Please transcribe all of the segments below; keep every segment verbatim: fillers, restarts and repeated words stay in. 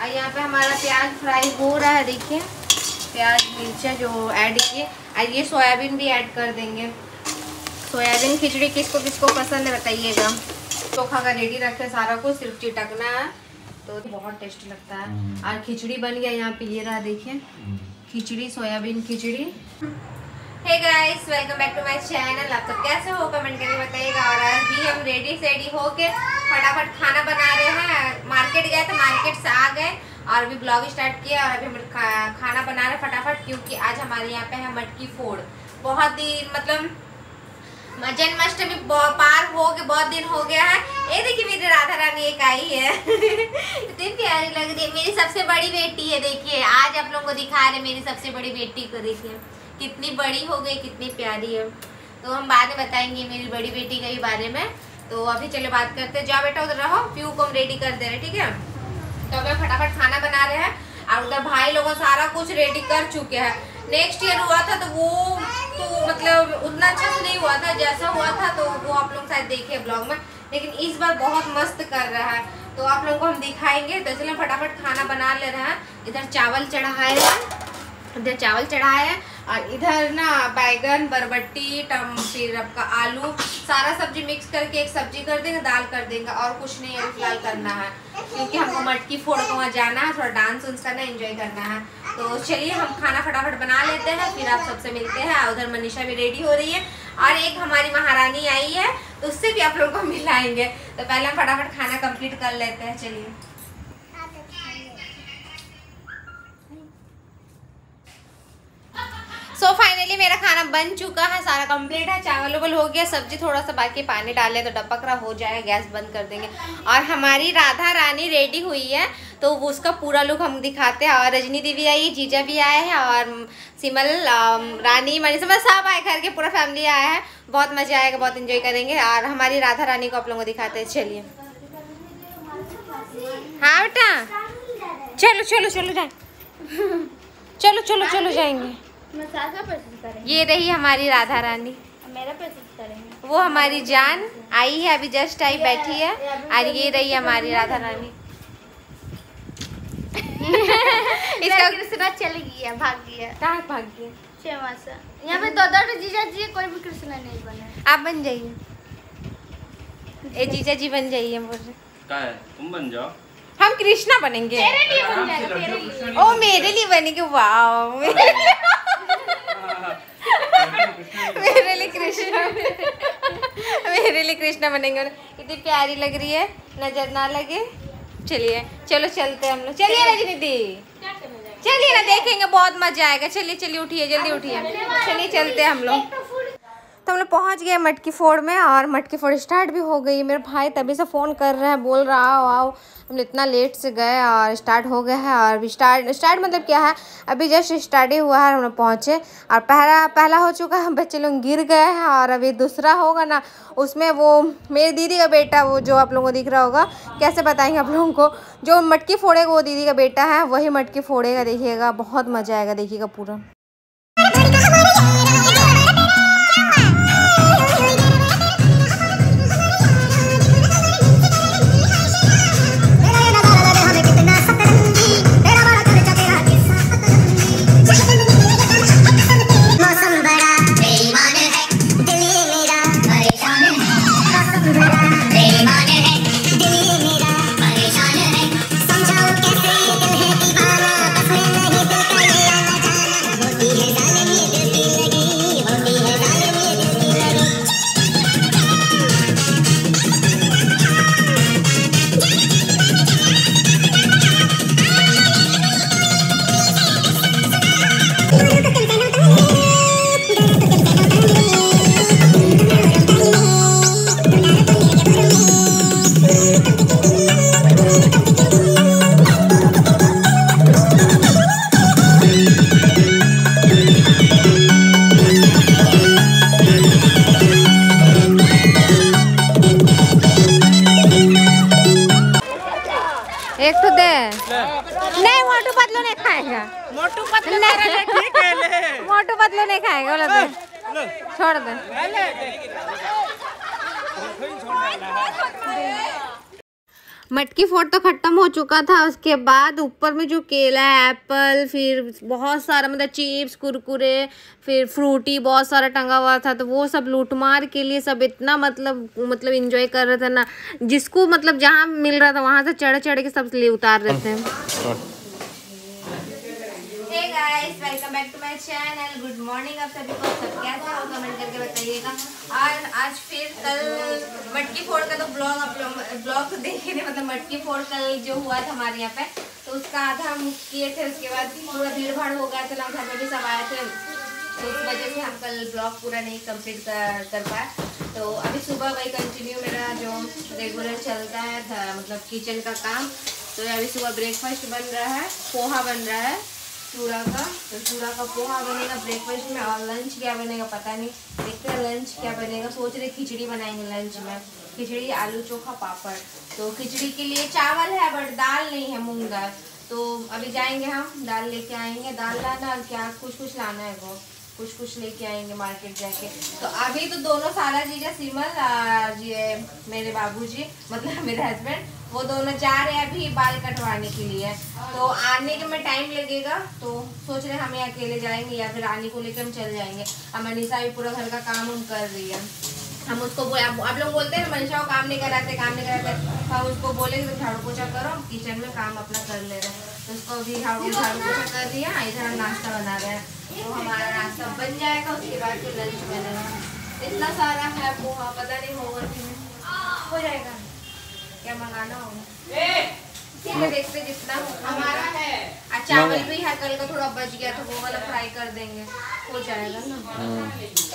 और यहाँ पे हमारा प्याज फ्राई हो रहा है। देखिए प्याज मिर्चा जो ऐड किए, और ये सोयाबीन भी ऐड कर देंगे। सोयाबीन खिचड़ी किसको किसको पसंद है बताइएगा। चोखा का रेडी रखे सारा कुछ, सिर्फ चिटकना है तो बहुत टेस्ट लगता है। और खिचड़ी बन गया यहाँ पे, ये रहा देखिए khichdi, soybean khichdi. Hey guys, welcome back to my channel. आप सब कैसे हो कमेंट करके बताइएगा। और आज भी हम रेडी सेडी होके फटाफट खाना बना रहे हैं। मार्केट गए तो मार्केट से आ गए और अभी ब्लॉग स्टार्ट किया और अभी हम खा, खाना बना रहे फटाफट, क्योंकि आज हमारे यहाँ पे है मटकी फोड़। बहुत दिन मतलब जन्माष्टमी पार हो गए, बहुत दिन हो गया है। ये देखिए मेरी राधा रानी एक आई है इतनी प्यारी लग रही है, मेरी सबसे बड़ी बेटी है। देखिए आज आप लोगों को दिखा रहे मेरी सबसे बड़ी बेटी को, देखिए कितनी बड़ी हो गई, कितनी प्यारी है। तो हम बाद में बताएंगे मेरी बड़ी बेटी के बारे में। तो अभी चलो बात करते हैं। जाओ बेटा उधर रहो, प्यू को हम रेडी कर दे रहे, ठीक है। तो अभी फटाफट खाना बना रहे हैं और उधर भाई लोगों सारा कुछ रेडी कर चुके हैं। नेक्स्ट ईयर हुआ था तो वो तो मतलब उतना अच्छा से नहीं हुआ था, जैसा हुआ था तो वो आप लोग शायद देखे ब्लॉग में, लेकिन इस बार बहुत मस्त कर रहा है तो आप लोगों को हम दिखाएंगे। तो चलो फटाफट खाना बना ले रहे हैं। इधर चावल चढ़ाए हैं, इधर चावल चढ़ाए हैं और इधर ना बैगन, बरबट्टी, टम फिर आपका आलू, सारा सब्जी मिक्स करके एक सब्जी कर देंगे, दाल कर देंगे और कुछ नहीं अभी फिलहाल करना है, क्योंकि हमको मटकी फोड़ को वहाँ जाना है, थोड़ा डांस उन्स करना, एंजॉय करना है। तो चलिए हम खाना फटाफट बना लेते हैं, फिर आप सबसे मिलते हैं। उधर मनीषा भी रेडी हो रही है और एक हमारी महारानी आई है तो उससे भी आप लोगों को मिलाएंगे। तो पहले हम फटाफट खाना कंप्लीट कर लेते हैं। चलिए सो so फाइनली मेरा खाना बन चुका है, सारा कंप्लीट है। चावल उवल हो गया, सब्जी थोड़ा सा बाकी, पानी डाले तो डपक रहा हो जाएगा, गैस बंद कर देंगे। और हमारी राधा रानी रेडी हुई है तो वो उसका पूरा लुक हम दिखाते हैं। और रजनी दीदी आई है, जीजा भी आए हैं और सिमल, रानी, मनीषा सब आए, घर के पूरा फैमिली आया है। बहुत मजा आएगा, बहुत इंजॉय करेंगे और हमारी राधा रानी को आप लोगों को दिखाते हैं। चलिए हाँ बेटा, चलो चलो चलो जाए चलो चलो चलो जाएंगे। ये रही हमारी राधा रानी, मेरा प्रस्तुत करेंगे। वो हमारी जान आई है, अभी जस्ट आई बैठी है। और ये रही हमारी राधा रानी इसका कृष्णा चली गई है, भाग गई है। कहाँ भाग गई? यहाँ पे दो दो जीजा जी, कोई भी कृष्णा नहीं बने। आप बन जाइए, ए जीजा जी बन जाइए। क्या है, तुम बन जाओ, हम कृष्णा बनेंगे। तेरे लिए बन जाएगा, तेरे लिए। ओ मेरे लिए बनेंगे, वाओ मेरे लिए कृष्णा मेरे लिए कृष्णा बनेंगे। कितनी प्यारी लग रही है, नजर ना लगे। चलिए चलो चलते हम लोग। चलिए रजनी दी, चलिए ना, देखेंगे बहुत मजा आएगा। चलिए चलिए उठिए, जल्दी उठिए, चलिए चलते हम लोग। तो हम लोग पहुँच गए मटकी फोड़ में और मटकी फोड़ स्टार्ट भी हो गई। मेरे भाई तभी से फ़ोन कर रहे हैं, बोल रहा आओ आओ। हम लोग इतना लेट से गए और स्टार्ट हो गया है। और स्टार्ट स्टार्ट मतलब क्या है, अभी जस्ट स्टार्ट ही हुआ है, हम लोग पहुँचे और पहला पहला हो चुका है, बच्चे लोग गिर गए हैं। और अभी दूसरा होगा ना, उसमें वो मेरी दीदी का बेटा, वो जो आप लोगों को दिख रहा होगा, कैसे बताएंगे आप लोगों को, जो मटकी फोड़ेगा वो दीदी का बेटा है, वही मटकी फोड़ेगा। देखिएगा बहुत मज़ा आएगा, देखिएगा पूरा। एक तो दे नहीं, मोटू पतलू नहीं खाएगा, मोटू पतलू ठीक है ले, मोटू पतलू नहीं खाएगा, बोला दे, छोड़ दे। मटकी फोड़ तो खत्म हो चुका था। उसके बाद ऊपर में जो केला, एप्पल, फिर बहुत सारा मतलब चिप्स, कुरकुरे, फिर फ्रूटी बहुत सारा टंगा हुआ था। तो वो सब लूटमार के लिए सब इतना मतलब मतलब एंजॉय कर रहे थे ना, जिसको मतलब जहाँ मिल रहा था वहाँ से चढ़ चढ़ के सब ले उतार रहे थे। Hey guys, welcome back to my channel. Good morning आप सभी को। सब कैसा हो कमेंट करके बताइएगा। और आज फिर कल मटकी फोड़ का तो ब्लॉग आप ब्लॉग देखे थे, मतलब मटकी फोड़ कल जो हुआ था हमारे यहाँ पे, तो उसका आधा हम किए थे। उसके बाद पूरा भीड़ भाड़ हो गया था, घर में भी सब आए थे, तो उस वजह से हम कल ब्लॉग पूरा नहीं कंप्लीट कर कर पाए। तो अभी सुबह वही कंटिन्यू मेरा जो रेगुलर चलता है था, मतलब किचन का काम। तो अभी सुबह ब्रेकफास्ट बन रहा है, पोहा बन रहा है चूड़ा का। तो चूड़ा का पोहा बनेगा ब्रेकफास्ट में, और लंच क्या बनेगा पता नहीं, देखते हैं लंच क्या बनेगा। सोच रहे खिचड़ी बनाएंगे लंच में, खिचड़ी, आलू चोखा, पापड़। तो खिचड़ी के लिए चावल है बट दाल नहीं है, मूंग दाल। तो अभी जाएंगे हम, दाल लेके आएंगे। दाल लाना और क्या कुछ कुछ लाना है, वो कुछ कुछ लेके आएंगे मार्केट जाके। तो अभी तो दोनों साला जीजा सिमल और ये मेरे बाबूजी मतलब मेरे हस्बैंड, वो दोनों जा रहे हैं अभी बाल कटवाने के लिए। तो आने के में टाइम लगेगा, तो सोच रहे हैं हमें अकेले जाएंगे या फिर रानी को लेकर हम चल जाएंगे। अब मनीषा भी पूरा घर का काम हम कर रही है। हम उसको बोले, आप लोग बोलते हैं मनीषा को काम नहीं कराते काम नहीं कराते, हम उसको बोलेंगे तो झाड़ू पोछा करो, हम किचन में काम अपना कर ले रहे हैं। तो उसको अभी झाड़ू झाड़ू पोछा कर दिया, इधर हम नाश्ता बना रहे हैं। तो हमारा नाश्ता बन जाएगा, उसके बाद फिर लंच बनेगा। इतना सारा है पोहा, पता नहीं होगा कि हो जाएगा, क्या मंगाना होगा में देखते जितना हमारा है। और चावल भी है, कल का थोड़ा बच गया था, वो वाला फ्राई कर देंगे, हो जाएगा ना।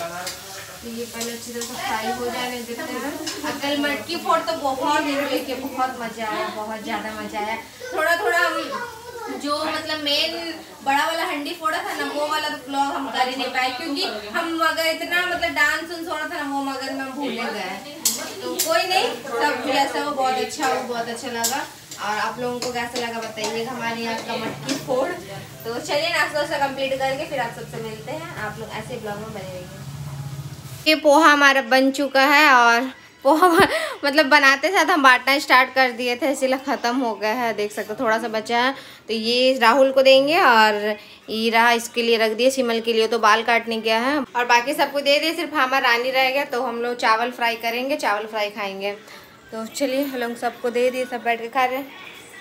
तो ये पहले अच्छी तरह से फ्राई हो जाने देते हैं। और कल मटकी फोड़ तो बहुत एंजॉय किया, बहुत मजा आया, बहुत ज़्यादा मजा आया। थोड़ा थोड़ा हम जो मतलब मेन बड़ा वाला हंडी फोड़ा था ना, वो वाला तो ब्लॉग हम कर ही नहीं पाए, क्योंकि हम अगर इतना मतलब डांस उन्स हो रहा था ना, वो मगर में हम भूले गए। तो कोई नहीं, सब जैसा वो बहुत अच्छा वो बहुत अच्छा लगा। और आप लोगों को कैसा लगा बताइएगा हमारे यहाँ का मटकी फोड़। तो चलिए नाश्ता वास्ता कंप्लीट करके फिर आप सबसे मिलते हैं। आप लोग ऐसे ब्लॉग में बने रहिए। ये पोहा हमारा बन चुका है, और पोहा मतलब बनाते साथ हम बांटना स्टार्ट कर दिए थे, इसीलिए ख़त्म हो गया है। देख सकते हो थोड़ा सा बचा है, तो ये राहुल को देंगे, और ये रहा इसके लिए रख दिए, सिमल के लिए तो बाल काटने गया है, और बाकी सबको दे दिए, सिर्फ हमारा रानी रह गया। तो हम लोग चावल फ्राई करेंगे, चावल फ्राई खाएंगे। तो चलिए हम लोग सबको दे दिए, सब बैठ के खा रहे हैं।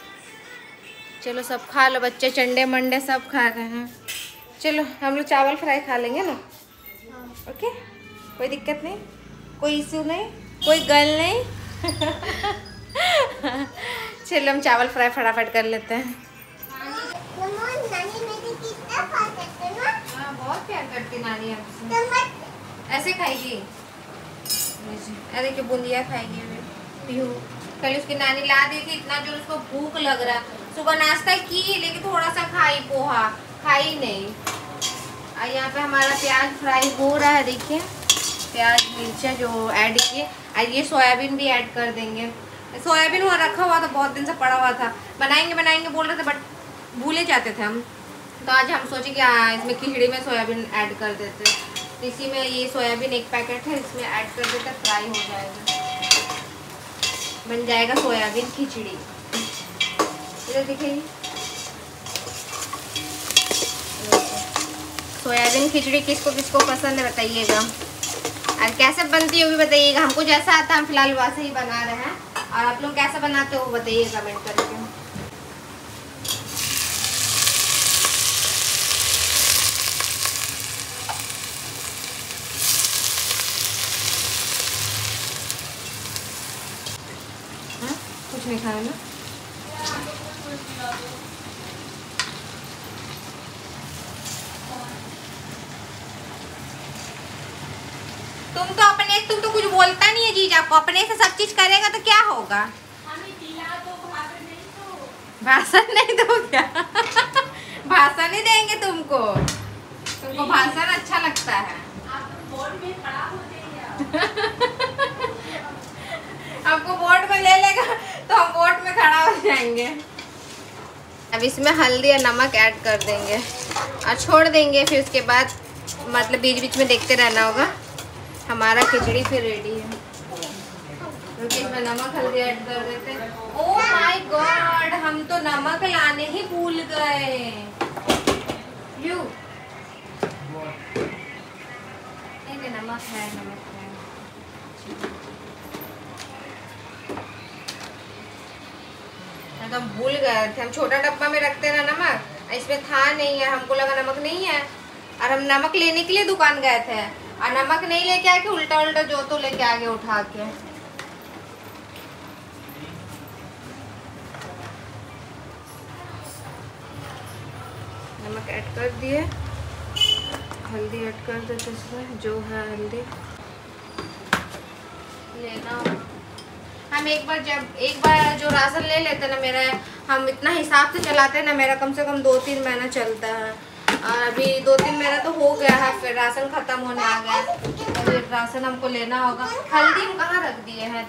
चलो सब खा लो, बच्चे चंडे मंडे सब खा रहे हैं। चलो हम लोग चावल फ्राई खा लेंगे ना, ओके, कोई दिक्कत नहीं, कोई इशू नहीं, कोई गल नहीं। चलो हम चावल फ्राई फटाफट कर लेते हैं। हाँ बहुत प्यार करती नानी आपसे, ऐसे खाएगी। अरे कि बूंदिया खाएगी पीहू। कल उसकी नानी ला दी थी, इतना जो उसको भूख लग रहा, सुबह नाश्ता की लेकिन थोड़ा सा खाई, पोहा खाई नहीं। और यहाँ पे हमारा प्याज फ्राई हो रहा है, देखिए प्याज मिर्चा जो ऐड किए। और ये सोयाबीन भी ऐड कर देंगे। सोयाबीन वहाँ रखा हुआ था, बहुत दिन से पड़ा हुआ था, बनाएंगे बनाएंगे बोल रहे थे बट भूले जाते थे हम। तो आज हम सोचे कि इसमें खिचड़ी में सोयाबीन ऐड कर देते। तो इसी में ये सोयाबीन एक पैकेट है, इसमें ऐड कर देते, फ्राई हो जाएगा, बन जाएगा सोयाबीन खिचड़ी। इधर देखिए सोयाबीन खिचड़ी किसको किसको पसंद है बताइएगा, और कैसे बनती है वो भी बताइएगा। हमको जैसा आता है हम फिलहाल वैसे ही बना रहे हैं, और आप लोग कैसा बनाते हो वो बताइए कमेंट करके। कुछ नहीं खाया ना, तुम तो अपने तुम तो कुछ बोलता नहीं है जीजा को, अपने से सब चीज करेगा तो क्या होगा। भाषण नहीं दो क्या? भाषण नहीं देंगे तुमको, तुमको भाषण अच्छा लगता है। आपको बोर्ड में ले लेगा तो हम बोर्ड में खड़ा हो जाएंगे। अब इसमें हल्दी और नमक ऐड कर देंगे और छोड़ देंगे, फिर उसके बाद मतलब बीच बीच में देखते रहना होगा। हमारा खिचड़ी फिर रेडी है। क्योंकि इसमें नमक हल्दी ऐड कर देते हैं। ओह माय गॉड, हम तो नमक लाने ही भूल गए। यू नहीं, नमक है, नमक है। तो हम भूल गए थे, हम छोटा डब्बा में रखते ना नमक, इसमें था नहीं है, हमको लगा नमक नहीं है और हम नमक लेने के लिए दुकान गए थे और नमक नहीं लेके आके उल्टा उल्टा जो तो लेके आगे उठा के। नमक ऐड कर दिए, हल्दी ऐड कर देते इसमें, जो है हल्दी लेना। हम एक बार जब एक बार जो राशन ले लेते ना, मेरा हम इतना हिसाब से चलाते हैं ना, मेरा कम से कम दो तीन महीना चलता है और अभी दो तीन महीना तो हो गया है, फिर राशन ख़त्म होने आ गया, तो राशन हमको लेना होगा। हल्दी हम कहाँ रख दिए हैं?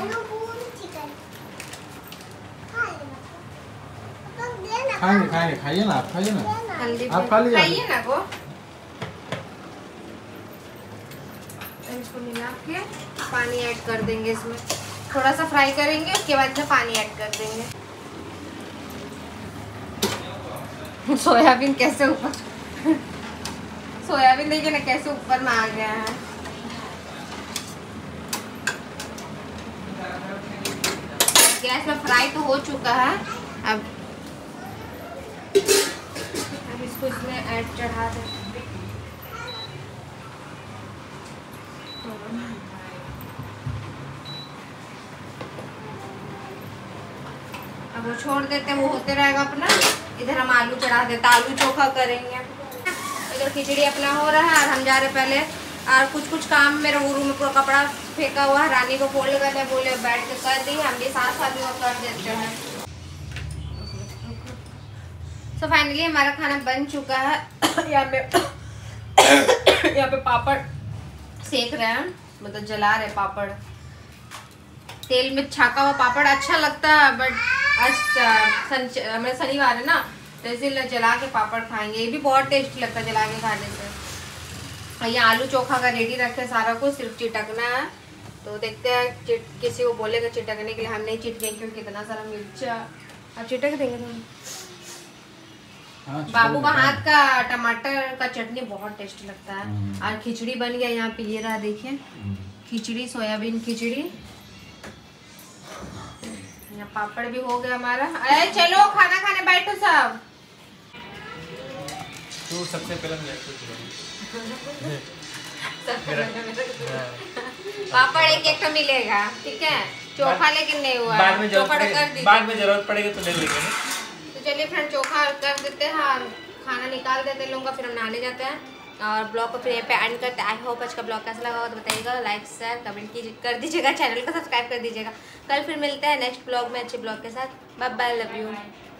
खाइए खाइए खाइए ना, आप खाइए ना, हल्दी आप खा लीजिए, खाइए ना वो। इसको मिला के पानी ऐड कर देंगे, इसमें थोड़ा सा फ्राई करेंगे, उसके बाद में पानी ऐड कर देंगे। सोयाबीन कैसे ऊपर सोयाबीन देखिए ना कैसे ऊपर में आ गया है। गैस में फ्राई तो हो चुका है, अब अब इसको इसमें ऐड चढ़ा दें। अब वो छोड़ देते हैं, वो होते रहेगा अपना। इधर हम आलू चढ़ा देते, आलू चोखा करेंगे। इधर खिचड़ी अपना हो रहा है और हम जा रहे पहले और कुछ कुछ काम मेरे वो रूम में पूरा कपड़ा फेंका हुआ है, रानी को फोल्ड करने बोले, बैठ के कर दी, हम भी साथ साथ में कर देते हैं। सो फाइनली हमारा खाना बन चुका है। यहाँ पे यहाँ पे पापड़ सेक रहे हैं, मतलब जला रहे पापड़। तेल में छाका हुआ पापड़ अच्छा लगता है, बट आज सन शनिवार है ना, तो इसीलिए जला के पापड़ खाएंगे। ये भी बहुत टेस्टी लगता है जला के खाने से। और ये आलू चोखा का रेडी रखे सारा कुछ, सिर्फ चिटकना है। तो देखते हैं, चिट किसी को बोलेगा चिटकने के लिए, हम नहीं चिटकेंगे क्योंकि इतना सारा मिर्चा। अब चिटक देंगे तुम। बाबू का हाथ का टमाटर का चटनी बहुत टेस्टी लगता है। और खिचड़ी बन गया यहाँ पे, ये रहा देखिए खिचड़ी, सोयाबीन खिचड़ी। यहाँ पापड़ भी हो गया हमारा। अरे चलो खाना खाने बैठो सब। तू सबसे पहले पापड़ एक एक मिलेगा, ठीक है। चोखा लेकिन नहीं हुआ, बाद में जरूरत कर पड़ेगी, बाद में जरूरत पड़ेगी तो ले लेंगे। तो चलिए फ्रेंड, चोखा कर देते हैं, खाना निकाल देते लोगों का, फिर हम नहाने जाते हैं और ब्लॉग को फिर यहाँ पे एंड करते हैं। आई होप आज का ब्लॉग कैसा लगा हो तो बताइएगा, लाइक शेयर कमेंट कीजिए, कर दीजिएगा, चैनल को सब्सक्राइब कर दीजिएगा। कल फिर मिलते हैं नेक्स्ट ब्लॉग में अच्छे ब्लॉग के साथ। Bye bye, love you.